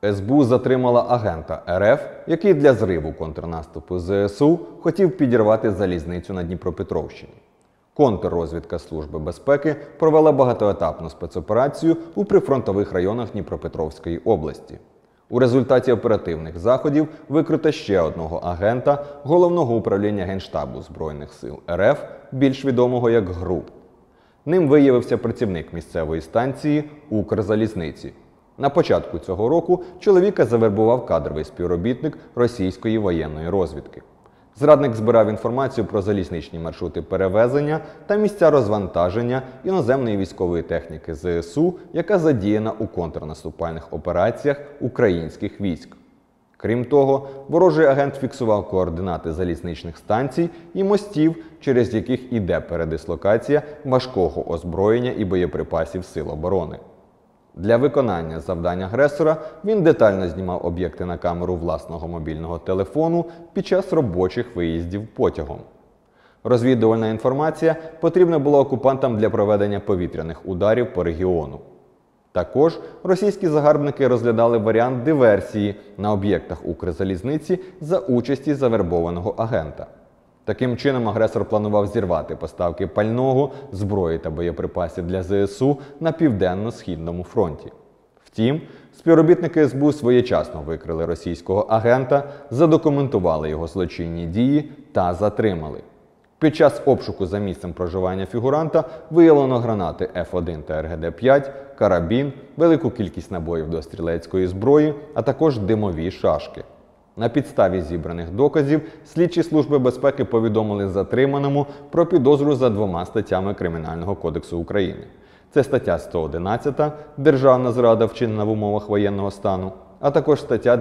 СБУ затримала агента РФ, який для зриву контрнаступу ЗСУ хотів підірвати залізницю на Дніпропетровщині. Контррозвідка Служби безпеки провела багатоетапну спецоперацію у прифронтових районах Дніпропетровської області. У результаті оперативних заходів викрито ще одного агента Головного управління Генштабу Збройних сил РФ, більш відомого як ГРУ. Ним виявився працівник місцевої станції Укрзалізниці. На початку цього року чоловіка завербував кадровий співробітник російської воєнної розвідки. Зрадник збирав інформацію про залізничні маршрути перевезення та місця розвантаження іноземної військової техніки ЗСУ, яка задіяна у контрнаступальних операціях українських військ. Крім того, ворожий агент фіксував координати залізничних станцій і мостів, через яких іде передислокація важкого озброєння і боєприпасів Сил оборони. Для виконання завдань агресора він детально знімав об'єкти на камеру власного мобільного телефону під час робочих виїздів потягом. Розвідувальна інформація потрібна була окупантам для проведення повітряних ударів по регіону. Також російські загарбники розглядали варіант диверсії на об'єктах Укрзалізниці за участі завербованого агента. Таким чином, агресор планував зірвати поставки пального, зброї та боєприпасів для ЗСУ на Південно-Східному фронті. Втім, співробітники СБУ своєчасно викрили російського агента, задокументували його злочинні дії та затримали. Під час обшуку за місцем проживання фігуранта виявлено гранати F1 та РГД-5, карабін, велику кількість набоїв до стрілецької зброї, а також димові шашки. На підставі зібраних доказів слідчі Служби безпеки повідомили затриманому про підозру за 2 статтями Кримінального кодексу України. Це стаття 111 «Державна зрада, вчинена в умовах воєнного стану», а також стаття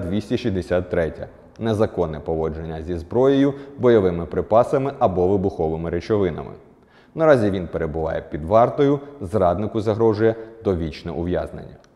263 «Незаконне поводження зі зброєю, бойовими припасами або вибуховими речовинами». Наразі він перебуває під вартою, зраднику загрожує довічне ув'язнення.